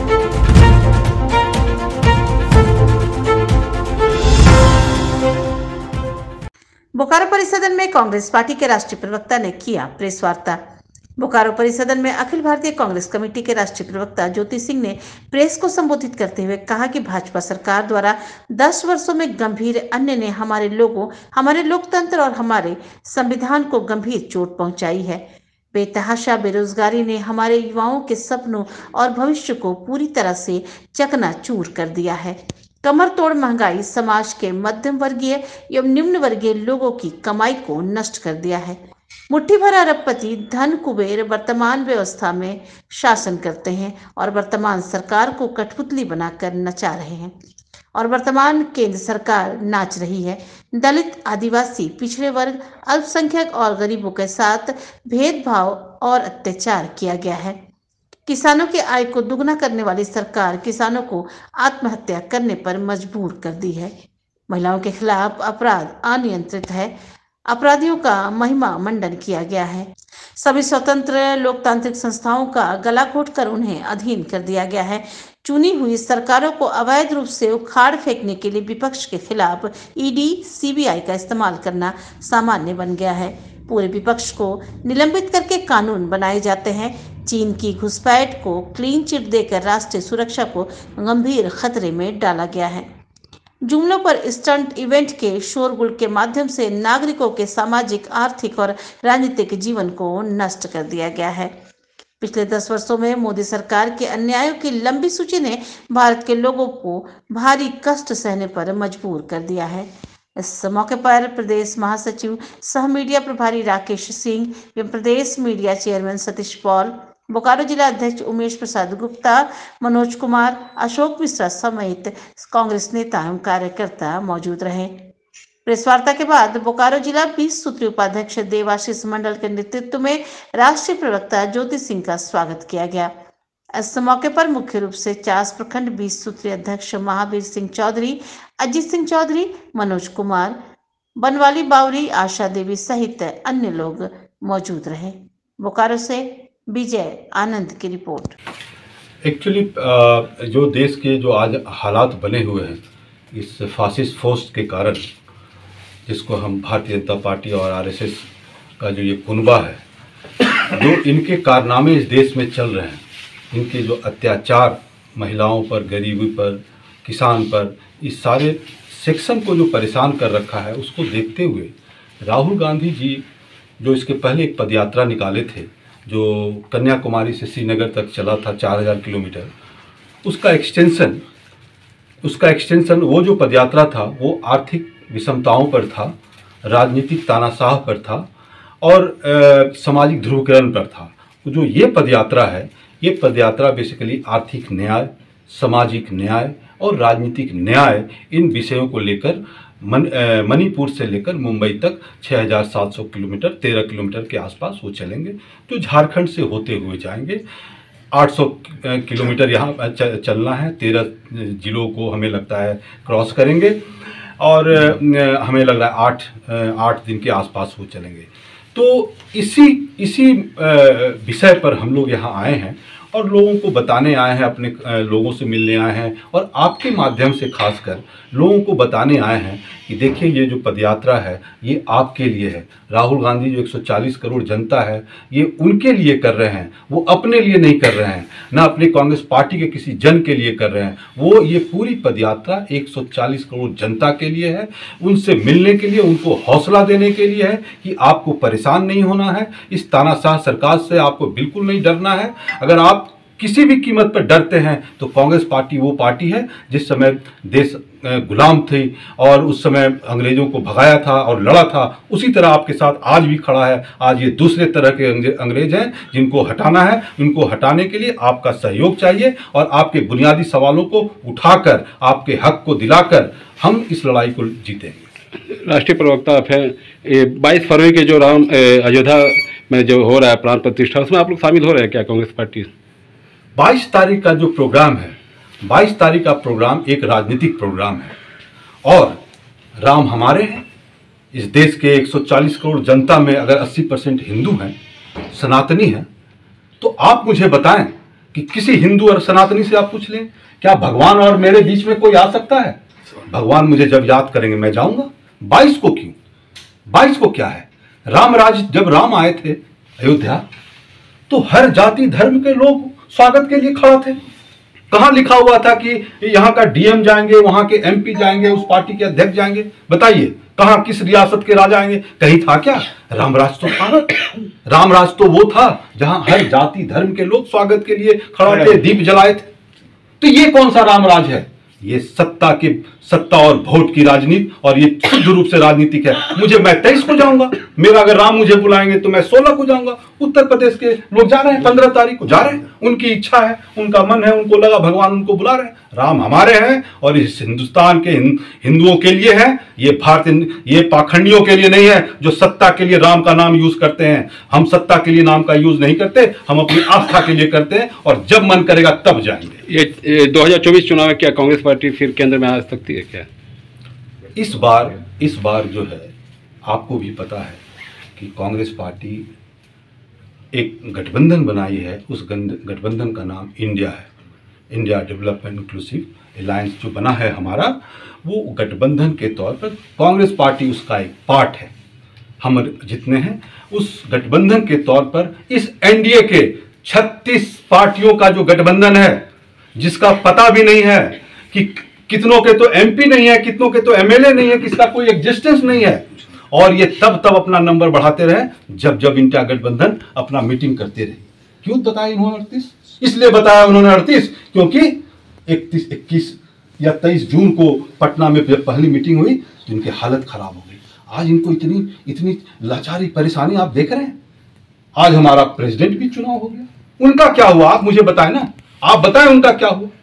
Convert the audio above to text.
बोकारो परिसदन में कांग्रेस पार्टी के राष्ट्रीय प्रवक्ता ने किया प्रेस वार्ता। बोकारो परिसदन में अखिल भारतीय कांग्रेस कमेटी के राष्ट्रीय प्रवक्ता ज्योति सिंह ने प्रेस को संबोधित करते हुए कहा कि भाजपा सरकार द्वारा 10 वर्षों में गंभीर अन्याय ने हमारे लोगों, हमारे लोकतंत्र और हमारे संविधान को गंभीर चोट पहुंचाई है। बेतहाशा बेरोजगारी ने हमारे युवाओं के सपनों और भविष्य को पूरी तरह से चकनाचूर कर दिया है। कमर तोड़ महंगाई समाज के मध्यम वर्गीय एवं निम्न वर्गीय लोगों की कमाई को नष्ट कर दिया है। मुट्ठी भर अरबपति धन कुबेर वर्तमान व्यवस्था में शासन करते हैं और वर्तमान सरकार को कठपुतली बनाकर नचा रहे हैं और वर्तमान केंद्र सरकार नाच रही है। दलित, आदिवासी, पिछड़े वर्ग, अल्पसंख्यक और गरीबों के साथ भेदभाव और अत्याचार किया गया है। किसानों की आय को दुगना करने वाली सरकार किसानों को आत्महत्या करने पर मजबूर कर दी है। महिलाओं के खिलाफ अपराध अनियंत्रित है। अपराधियों का महिमा मंडन किया गया है। सभी स्वतंत्र लोकतांत्रिक संस्थाओं का गला घोटकर उन्हें अधीन कर दिया गया है। चुनी हुई सरकारों को अवैध रूप से उखाड़ फेंकने के लिए विपक्ष के खिलाफ ईडी, सीबीआई का इस्तेमाल करना सामान्य बन गया है। पूरे विपक्ष को निलंबित करके कानून बनाए जाते हैं। चीन की घुसपैठ को क्लीन चिट देकर राष्ट्रीय सुरक्षा को गंभीर खतरे में डाला गया है। जुमलों पर स्टंट इवेंट के शोरगुल के माध्यम से नागरिकों के सामाजिक, आर्थिक और राजनीतिक जीवन को नष्ट कर दिया गया है। पिछले 10 वर्षों में मोदी सरकार के अन्यायों की लंबी सूची ने भारत के लोगों को भारी कष्ट सहने पर मजबूर कर दिया है। इस मौके पर प्रदेश महासचिव सह मीडिया प्रभारी राकेश सिंह एवं प्रदेश मीडिया चेयरमैन सतीश पॉल, बोकारो जिला अध्यक्ष उमेश प्रसाद गुप्ता, मनोज कुमार, अशोक मिश्रा समेत कांग्रेस नेता एवं कार्यकर्ता मौजूद रहे। प्रेस वार्ता के बाद बोकारो जिला 20 सूत्रीय उपाध्यक्ष देवाशीष मंडल के नेतृत्व में राष्ट्रीय प्रवक्ता ज्योति सिंह का स्वागत किया गया। इस मौके पर मुख्य रूप से 40 प्रखंड 20 सूत्रीय अध्यक्ष महावीर सिंह चौधरी, अजीत सिंह चौधरी, मनोज कुमार, बनवाली बावरी, आशा देवी सहित अन्य लोग मौजूद रहे। बोकारो से विजय आनंद की रिपोर्ट। एक्चुअली जो देश के जो आज हालात बने हुए हैं इस फासिस्ट फोर्स के कारण, जिसको हम भारतीय जनता पार्टी और आरएसएस का जो ये कुनबा है, जो इनके कारनामे इस देश में चल रहे हैं, इनके जो अत्याचार महिलाओं पर, गरीबी पर, किसान पर, इस सारे सेक्शन को जो परेशान कर रखा है, उसको देखते हुए राहुल गांधी जी जो इसके पहले एक पदयात्रा निकाले थे जो कन्याकुमारी से श्रीनगर तक चला था 4000 किलोमीटर, उसका एक्सटेंशन वो जो पदयात्रा था वो आर्थिक विषमताओं पर था, राजनीतिक तानाशाह पर था और सामाजिक ध्रुवीकरण पर था। जो ये पदयात्रा है, ये पदयात्रा बेसिकली आर्थिक न्याय, सामाजिक न्याय और राजनीतिक न्याय, इन विषयों को लेकर मणिपुर से लेकर मुंबई तक 6700 किलोमीटर, 13 किलोमीटर के आसपास वो चलेंगे, जो झारखंड से होते हुए जाएंगे। 800 किलोमीटर यहाँ चलना है, 13 जिलों को हमें लगता है क्रॉस करेंगे और हमें लग रहा है 8 दिन के आसपास वो चलेंगे। तो इसी विषय पर हम लोग यहाँ आए हैं और लोगों को बताने आए हैं, अपने लोगों से मिलने आए हैं और आपके माध्यम से खासकर लोगों को बताने आए हैं कि देखिए ये जो पदयात्रा है ये आपके लिए है। राहुल गांधी जो 140 करोड़ जनता है ये उनके लिए कर रहे हैं, वो अपने लिए नहीं कर रहे हैं, ना अपने कांग्रेस पार्टी के किसी जन के लिए कर रहे हैं। वो ये पूरी पदयात्रा 140 करोड़ जनता के लिए है, उनसे मिलने के लिए, उनको हौसला देने के लिए है कि आपको परेशान नहीं होना है, इस तानाशाह सरकार से आपको बिल्कुल नहीं डरना है। अगर आप किसी भी कीमत पर डरते हैं तो कांग्रेस पार्टी वो पार्टी है जिस समय देश गुलाम थी और उस समय अंग्रेजों को भगाया था और लड़ा था, उसी तरह आपके साथ आज भी खड़ा है। आज ये दूसरे तरह के अंग्रेज हैं जिनको हटाना है। उनको हटाने के लिए आपका सहयोग चाहिए और आपके बुनियादी सवालों को उठाकर, आपके हक को दिलाकर हम इस लड़ाई को जीतेंगे। राष्ट्रीय प्रवक्ता आप हैं, 22 फरवरी के जो राम अयोध्या में जो हो रहा है प्राण प्रतिष्ठा, उसमें आप लोग शामिल हो रहे हैं क्या कांग्रेस पार्टी? 22 तारीख का जो प्रोग्राम है, 22 तारीख का प्रोग्राम एक राजनीतिक प्रोग्राम है और राम हमारे हैं। इस देश के 140 करोड़ जनता में अगर 80% हिंदू हैं, सनातनी हैं, तो आप मुझे बताएं कि किसी हिंदू और सनातनी से आप पूछ लें, क्या भगवान और मेरे बीच में कोई आ सकता है? भगवान मुझे जब याद करेंगे मैं जाऊंगा। 22 को क्यों? 22 को क्या है? जब राम आए थे अयोध्या तो हर जाति धर्म के लोग स्वागत के लिए खड़ा थे। कहां लिखा हुआ था कि यहां का डीएम जाएंगे, वहां के एमपी जाएंगे, उस पार्टी के अध्यक्ष जाएंगे? बताइए कहां, किस रियासत के राजा आएंगे? कहीं था क्या? रामराज तो था ना। रामराज तो वो था जहां हर जाति धर्म के लोग स्वागत के लिए खड़ा थे, दीप जलाए थे। तो ये कौन सा रामराज है? ये सत्ता और वोट की राजनीति, और ये शुद्ध रूप से राजनीतिक है। मैं 23 को जाऊंगा, मेरा अगर राम मुझे बुलाएंगे तो मैं 16 को जाऊंगा। उत्तर प्रदेश के लोग जा रहे हैं, 15 तारीख को जा रहे हैं, उनकी इच्छा है, उनका मन है, उनको लगा भगवान उनको बुला रहे हैं। राम हमारे हैं और इस हिंदुस्तान के हिंदुओं के लिए है, ये पाखंडियों के लिए नहीं है जो सत्ता के लिए राम का नाम यूज करते हैं। हम सत्ता के लिए नाम का यूज नहीं करते, हम अपनी आस्था के लिए करते हैं, और जब मन करेगा तब जाएंगे। ये 2024 चुनाव में क्या कांग्रेस पार्टी फिर केंद्र में आ सकती है क्या? इस बार जो है, आपको भी पता है कि कांग्रेस पार्टी एक गठबंधन बनाई है। उस गठबंधन का नाम इंडिया है, इंडिया डेवलपमेंट इंक्लूसिव अलायंस जो बना है हमारा, वो गठबंधन के तौर पर कांग्रेस पार्टी उसका एक पार्ट है। हम जितने हैं उस गठबंधन के तौर पर इस एनडीए के 36 पार्टियों का जो गठबंधन है, जिसका पता भी नहीं है कि कितनों के तो एमपी नहीं है, कितनों के तो एमएलए नहीं है, किसका कोई एग्जिस्टेंस नहीं है, और ये तब अपना नंबर बढ़ाते रहे जब इंडिया गठबंधन अपना मीटिंग करते रहे। क्यों बताया इन्होंने 38? इसलिए बताया उन्होंने 38 क्योंकि 21 या 23 जून को पटना में पहली मीटिंग हुई तो इनकी हालत खराब हो गई। आज इनको इतनी लाचारी परेशानी आप देख रहे हैं। आज हमारा प्रेसिडेंट भी चुनाव हो गया, उनका क्या हुआ? आप मुझे बताएं ना, आप बताएं उनका क्या हुआ।